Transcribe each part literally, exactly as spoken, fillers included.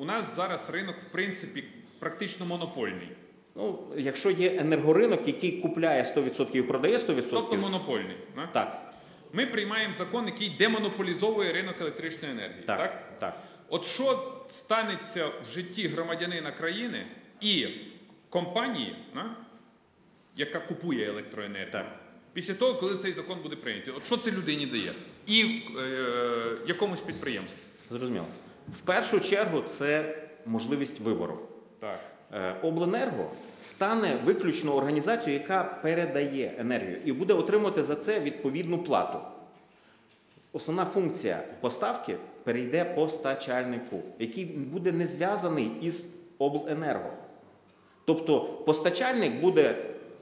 нас зараз ринок, в принципі, практично монопольний. Ну, якщо є енергоринок, який купляє сто відсотків і продає сто відсотків. Тобто монопольний. Не? Так. Ми приймаємо закон, який демонополізовує ринок електричної енергії. Так, так? так. От що станеться в житті громадянина країни і компанії, не? яка купує електроенергію, Так. після того, коли цей закон буде прийнятий? От що це людині дає? І е, якомусь підприємству? Зрозуміло. В першу чергу це можливість вибору. Так. Обленерго стане виключно організацією, яка передає енергію і буде отримувати за це відповідну плату. Основна функція поставки перейде постачальнику, який буде не зв'язаний із обленерго. Тобто постачальник буде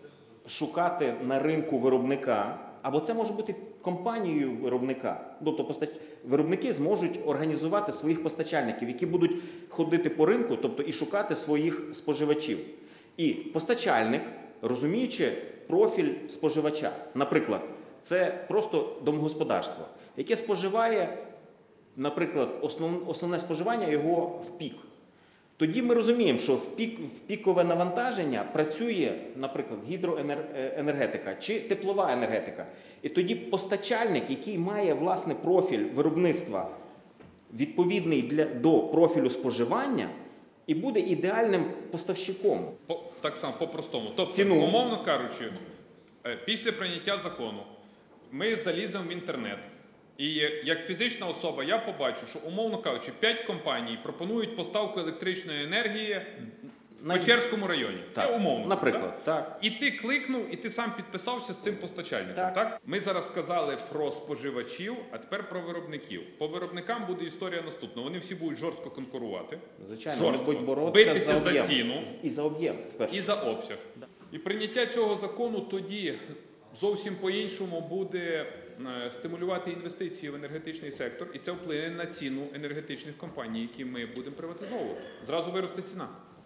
шукати на ринку виробника, або це може бути компанією виробника. Тобто постач... виробники зможуть організувати своїх постачальників, які будуть ходити по ринку, тобто і шукати своїх споживачів. І постачальник, розуміючи профіль споживача, наприклад, це просто домогосподарство, яке споживає, наприклад, основ... основне споживання його в пік. Тоді ми розуміємо, що в, пік, в пікове навантаження працює, наприклад, гідроенергетика чи теплова енергетика. І тоді постачальник, який має власне профіль виробництва, відповідний для, до профілю споживання, і буде ідеальним поставщиком. По, так само, по-простому. Тобто, Ціну. умовно кажучи, після прийняття закону ми заліземо в інтернет. І як фізична особа я побачу, що, умовно кажучи, п'ять компаній пропонують поставку електричної енергії в Печерському районі. Так, Я умовно. наприклад, так? так. І ти кликнув, і ти сам підписався з цим постачальником. Так. Так? Ми зараз сказали про споживачів, а тепер про виробників. По виробникам буде історія наступна. Вони всі будуть жорстко конкурувати. Звичайно, жорстко, вони будуть боротися битися за, об'єм. за ціну. І за об'єм, І за обсяг. Да. І прийняття цього закону тоді зовсім по-іншому буде стимулювати інвестиції в енергетичний сектор, і це вплине на ціну енергетичних компаній, які ми будемо приватизовувати. Зразу виросте ціна.